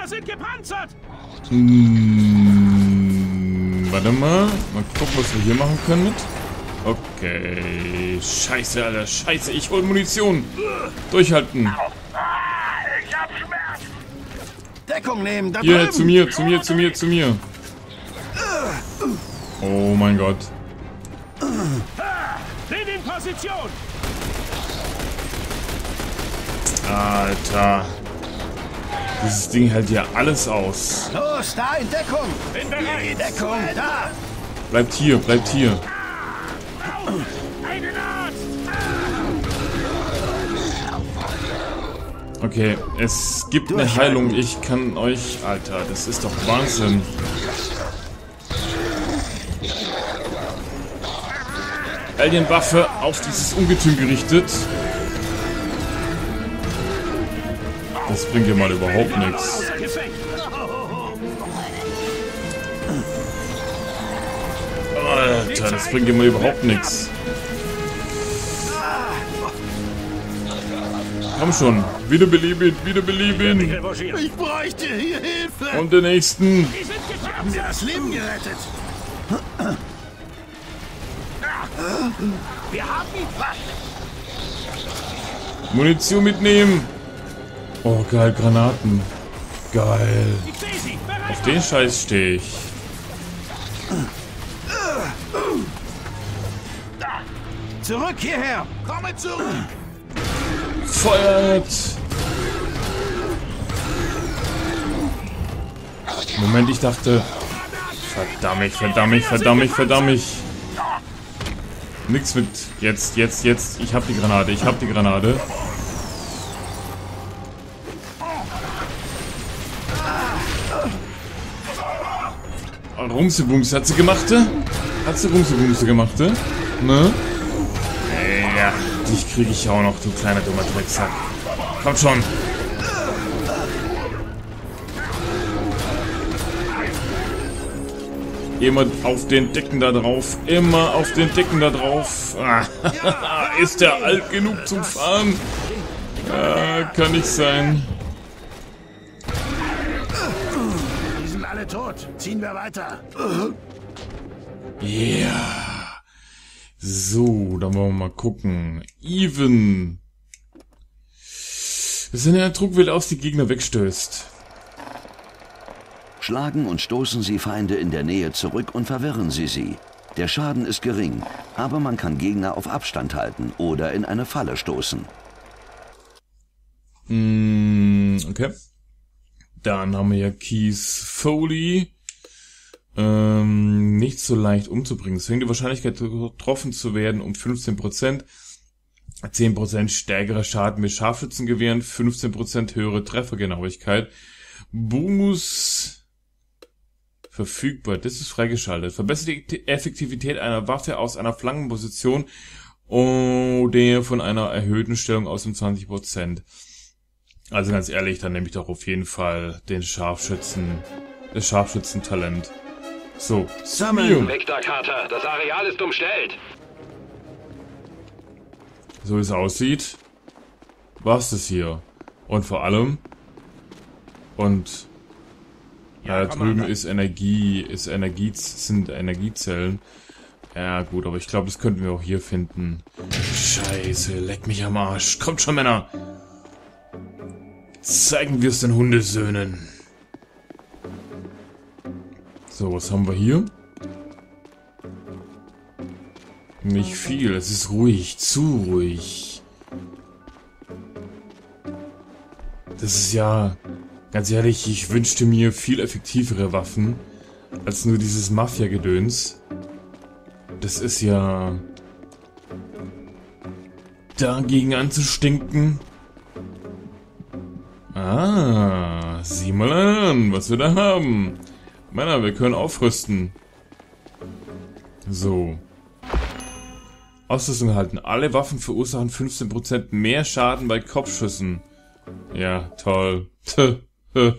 sind gepanzert! Warte mal. Mal gucken, was wir hier machen können mit. Okay. Scheiße, Alter. Scheiße, ich hol Munition. Durchhalten. Ich hab Schmerz! Deckung nehmen, da Hier, drüben. zu mir. Oh mein Gott. Bin in Position! Alter. Dieses Ding hält ja alles aus. Los, da in Deckung. Bin bereit! Die Deckung, da. Bleibt hier, bleibt hier. Einen Arzt! Okay, es gibt eine Heilung. Ich kann euch... Alter, das ist doch Wahnsinn. Alienwaffe auf dieses Ungetüm gerichtet. Das bringt dir mal überhaupt nichts. Außer Gefecht! Alter, das bringt dir mal überhaupt nichts. Komm schon, wiederbeleben, wiederbeleben. Revanchieren! Ich bräuchte hier Hilfe. Und den nächsten. Die sind Haben mir gepanzert! das Leben gerettet. Wir haben ihn! Munition mitnehmen. Oh, geil, Granaten. Geil. Ich sehe sie! Bereit! Auf den Scheiß stehe ich. Zurück hierher. Komme zurück. Feuert! Moment, ich dachte... Verdammt. Nix mit... Jetzt. Ich hab die Granate. Rumsebumse, hat sie gemacht? Rumsebumse gemacht? Ne? Ja, dich krieg ich auch noch, du kleiner dummer Drecksack. Kommt schon. Immer auf den Decken da drauf. Ist der alt genug zum Fahren? Kann nicht sein. Die sind alle tot. Ziehen wir weiter. Yeah. So, dann wollen wir mal gucken. Even. Wenn er Druckwelle aus die Gegner wegstößt. Schlagen und stoßen Sie Feinde in der Nähe zurück und verwirren Sie sie. Der Schaden ist gering, aber man kann Gegner auf Abstand halten oder in eine Falle stoßen. Okay. Dann haben wir ja Keys Foley. Nicht so leicht umzubringen. Deswegen die Wahrscheinlichkeit, getroffen zu werden, um 15%. 10% stärkerer Schaden mit Scharfschützengewehren, 15% höhere Treffergenauigkeit. Bonus verfügbar, das ist freigeschaltet. Verbessert die Effektivität einer Waffe aus einer Flankenposition oder von einer erhöhten Stellung aus um 20%. Also ganz ehrlich, dann nehme ich doch auf jeden Fall den das Scharfschützentalent. So, Sammeln. Vector Carter, das Areal ist umstellt. so wie es aussieht, war's das hier. Und vor allem, da drüben ist sind Energiezellen. Ja gut, aber ich glaube, das könnten wir auch hier finden. Scheiße, leck mich am Arsch. Kommt schon, Männer. Zeigen wir es den Hundesöhnen. So, was haben wir hier? Nicht viel, es ist ruhig, zu ruhig. Das ist ja... Ganz ehrlich, ich wünschte mir viel effektivere Waffen als nur dieses Mafia-Gedöns. Das ist ja... dagegen anzustinken. Ah, sieh mal an, was wir da haben. Männer, wir können aufrüsten. So. Ausrüstung erhalten. Alle Waffen verursachen 15% mehr Schaden bei Kopfschüssen. Ja, toll. Der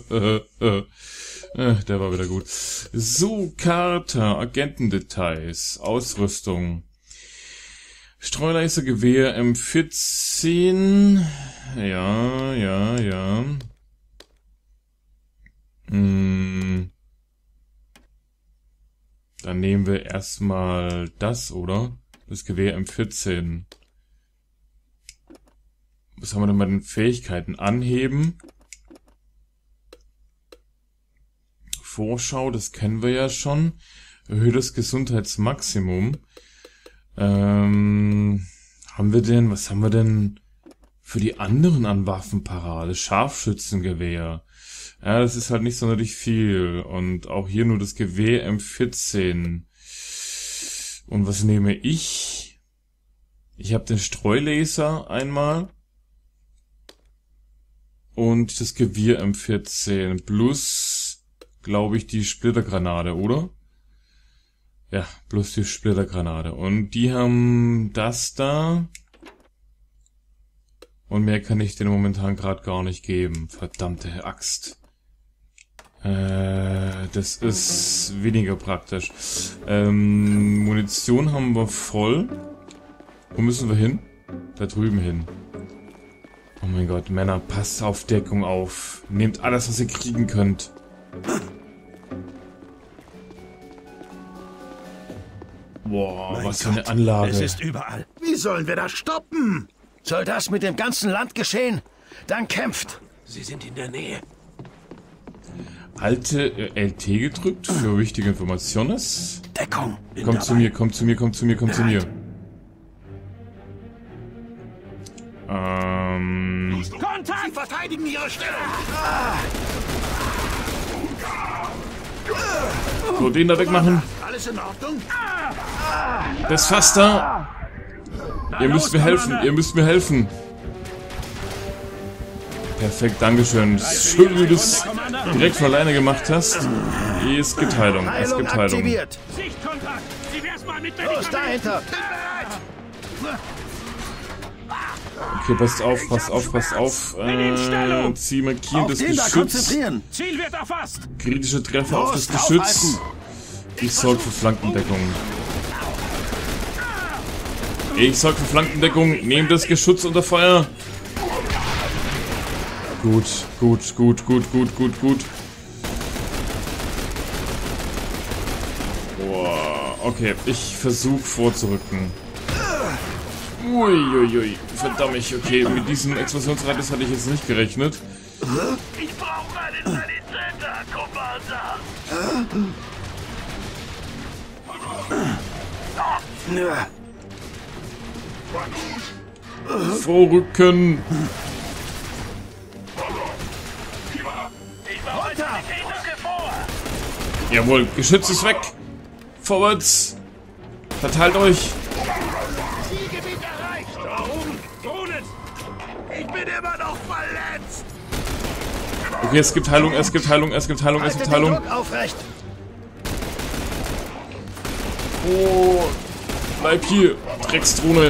war wieder gut. So, Carter, Agentendetails, Ausrüstung. Streulasergewehr M14. Ja. Dann nehmen wir erstmal das, oder? Das Gewehr M14. Was haben wir denn bei den Fähigkeiten? Anheben. Vorschau, das kennen wir ja schon. Erhöhtes Gesundheitsmaximum. Was haben wir denn für die anderen an Waffenparade? Scharfschützengewehr. Ja, das ist halt nicht sonderlich viel. Und auch hier nur das Gewehr M14. Und was nehme ich? Ich habe den Streulaser einmal. Und das Gewehr M14. Plus, glaube ich, die Splittergranate, oder? Ja, plus die Splittergranate. Und die haben das da. Und mehr kann ich denen momentan gerade gar nicht geben. Verdammte Axt. Das ist weniger praktisch. Munition haben wir voll. Wo müssen wir hin? Da drüben hin. Oh mein Gott, Männer, passt auf Deckung auf. Nehmt alles, was ihr kriegen könnt. Boah, Mein was für eine Gott, Anlage. Es ist überall. Wie sollen wir das stoppen? Soll das mit dem ganzen Land geschehen? Dann kämpft. Sie sind in der Nähe. Alte LT gedrückt für wichtige Informationen. Deckung. Kommt zu mir, kommt zu mir, kommt zu mir, kommt zu mir. Kontakt! Sie verteidigen ihre Stellung. So, den da wegmachen. Alles in Ordnung? Das Fass da. Ihr müsst mir helfen, ihr müsst mir helfen. Perfekt, dankeschön. Schön, wie du das direkt von alleine gemacht hast. Es gibt Heilung, es Heilung gibt Heilung. aktiviert. Sichtkontakt! Sie wär's mal mit Los, dahinter. Okay, passt auf, passt auf, passt auf. Zieh markieren das Den da Geschütz. konzentrieren. Ziel wird erfasst! Kritische Treffer auf das Los, Geschütz. draufhalten. Ich sorge für Flankendeckung. Ich sorge für Flankendeckung. Nehmt das Geschütz unter Feuer. Gut, gut, gut, gut, gut, gut, gut. Boah, okay, ich versuche vorzurücken. Uiuiui, verdammt, okay, mit diesem Explosionsradius hatte ich jetzt nicht gerechnet. Ich brauche einen Sanitäter, Commander! Vorrücken. Ich brauche einen Sanitäter vor! Jawohl, Geschütz ist weg. Vorwärts. Verteilt euch. Zielgebiet erreicht. Warum? Drohnen! Ich bin immer noch verletzt. Okay, es gibt Heilung, es gibt Heilung, es gibt Heilung, es gibt Haltet den Heilung. Druck aufrecht. Oh, bleib hier, Drecksdrohne.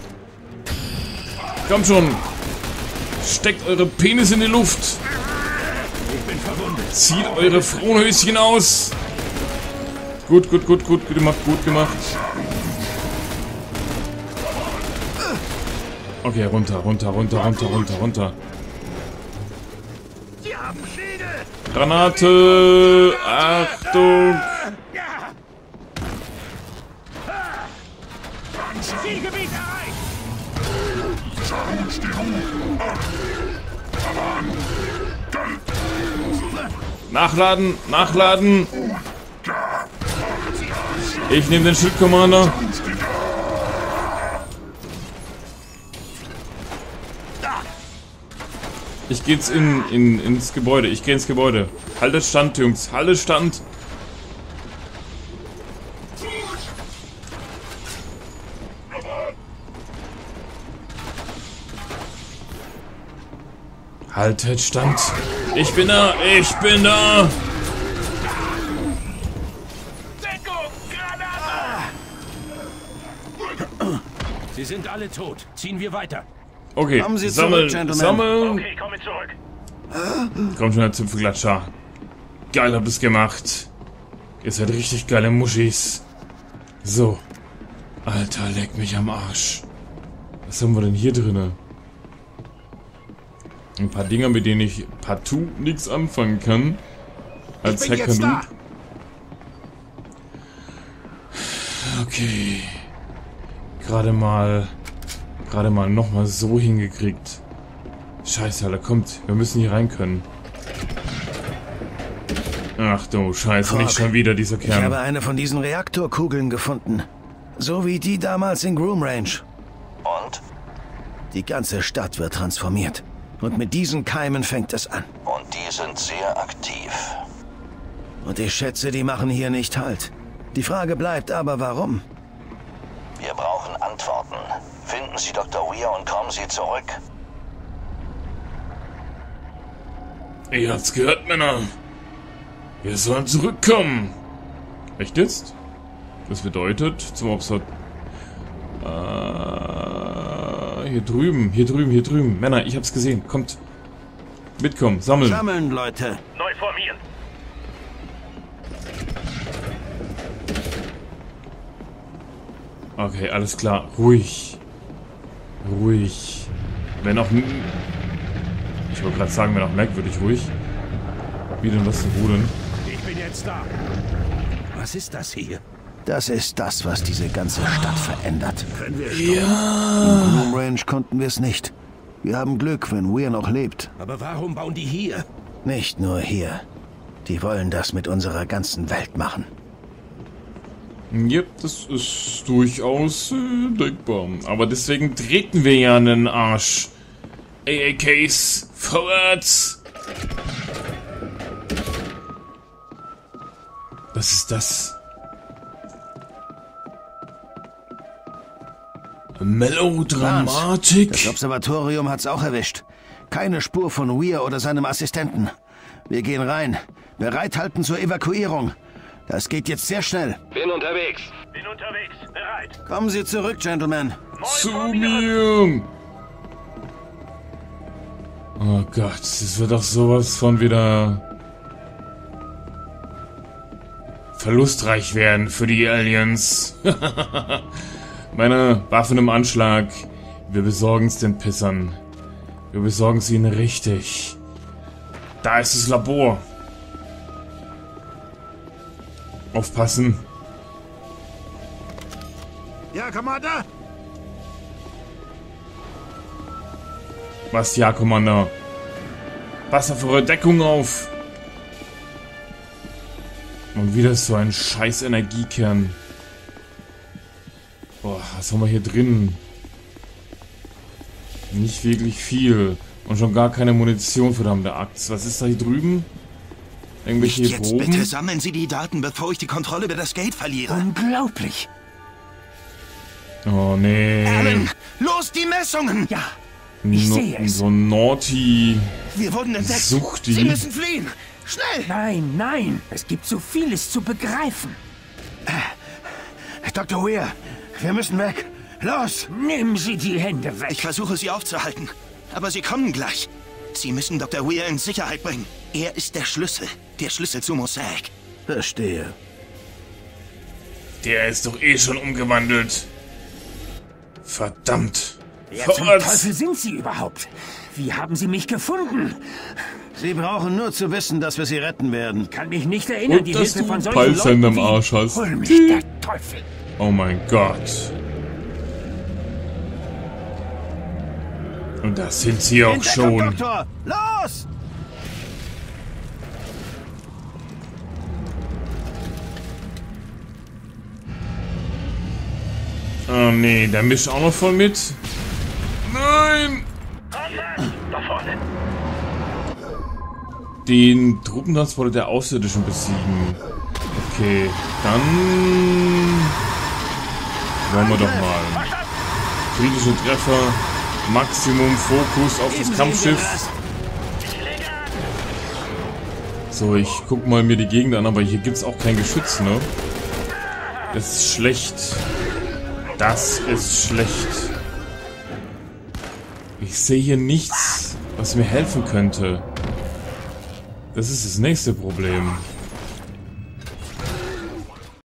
Kommt schon. Steckt eure Penis in die Luft. Ich bin verwundet! Zieht eure Frohnhöschen aus. Gut, gut, gut, gut gemacht, gut gemacht. Okay, runter, runter, runter, runter, runter, runter. Sie haben Schädel. Granate! Achtung! Zielgebiet erreicht! Nachladen, nachladen! Ich nehme den Schildkommander. Ich gehe jetzt ins Gebäude. Ich gehe ins Gebäude. Haltet Stand, Jungs. Haltet Stand. Haltet Stand. Ich bin da. Ich bin da. Deckung! Granate! Sie sind alle tot. Ziehen wir weiter. Okay, Kommen Sie sammeln, zurück, Gentlemen. sammeln. Okay, komme zurück. Komm schon, der Zipfelklatscher. Geil habt ihr's gemacht. Ihr seid richtig geile Muschis. So. Alter, leck mich am Arsch. Was haben wir denn hier drinne? Ein paar Dinger, mit denen ich partout nichts anfangen kann. Als Hacker-Noob. Okay. Gerade mal nochmal so hingekriegt. Scheiße, Alter, kommt. Wir müssen hier rein können. Ach du Scheiße, nicht schon wieder dieser Ich habe Kern. eine von diesen Reaktorkugeln gefunden. So wie die damals in Groom Range. Und? Die ganze Stadt wird transformiert. Und mit diesen Keimen fängt es an. Und die sind sehr aktiv. Und ich schätze, die machen hier nicht Halt. Die Frage bleibt aber, warum? Wir brauchen Antworten. Finden Sie Dr. Weir und kommen Sie zurück. Ihr habt's gehört, Männer. Wir sollen zurückkommen. Echt jetzt? Das bedeutet, zum Observ... hier drüben. Männer, ich hab's gesehen. Kommt. Mitkommen, sammeln. Sammeln, Leute. Neu formieren. Okay, alles klar. Ruhig. Ruhig. Wenn auch... Ich wollte gerade sagen, wenn auch merkwürdig ruhig. Wie denn was zu rudeln? Ich bin jetzt da. Was ist das hier? Das ist das, was diese ganze Stadt verändert. Können wir In Groom Range konnten wir es nicht. Wir haben Glück, wenn Weir noch lebt. Aber warum bauen die hier? Nicht nur hier. Die wollen das mit unserer ganzen Welt machen. Yep, das ist durchaus denkbar. Aber deswegen treten wir ja an den Arsch. AAKs, vorwärts! Was ist das? Melodramatik? Das Observatorium hat's auch erwischt. Keine Spur von Weir oder seinem Assistenten. Wir gehen rein. Bereithalten zur Evakuierung. Das geht jetzt sehr schnell. Bin unterwegs. Bin unterwegs. Bereit. Kommen Sie zurück, Gentlemen. Zu mir! Oh Gott, das wird doch sowas von wieder verlustreich werden für die Aliens. Meine Waffen im Anschlag. Wir besorgen es den Pissern. Wir besorgen es ihnen richtig. Da ist das Labor. Aufpassen. Ja, Commander. Was, ja, Commander? Pass auf eure Deckung auf. Und wieder so ein scheiß Energiekern. Boah, was haben wir hier drin? Nicht wirklich viel. Und schon gar keine Munition, verdammte Axt. Was ist da hier drüben? Irgendwelche Nicht jetzt, Proben? bitte sammeln Sie die Daten, bevor ich die Kontrolle über das Gate verliere. Unglaublich. Oh, nee. Alan, los die Messungen! Ja, ich sehe es. So naughty. Wir wurden entdeckt. Sucht die. Sie müssen fliehen. Schnell! Nein, nein, es gibt so vieles zu begreifen. Dr. Weir, wir müssen weg. Los! Nehmen Sie die Hände weg. Ich versuche, Sie aufzuhalten. Aber Sie kommen gleich. Sie müssen Dr. Weir in Sicherheit bringen. Er ist der Schlüssel. Der Schlüssel zu Mosaic. Verstehe. Der ist doch eh schon umgewandelt. Verdammt. Wer zum Teufel sind Sie überhaupt? Wie haben Sie mich gefunden? Sie brauchen nur zu wissen, dass wir Sie retten werden. Kann mich nicht erinnern, Und die dass Hilfe du von solchen Peilsender Leuten im Arsch hast. Hol mich der Teufel. Oh mein Gott. Und das sind sie auch Entdeckung, schon. Doktor! Los! Oh nee, der mischt auch noch voll mit. Nein! Da vorne. Den Truppentransporter der Außerirdischen besiegen. Okay, dann wollen wir doch mal. Kritische Treffer, Maximum Fokus auf das Kampfschiff. So, ich guck mal mir die Gegend an, aber hier gibt's auch kein Geschütz, ne? Das ist schlecht. Das ist schlecht. Ich sehe hier nichts, was mir helfen könnte. Das ist das nächste Problem.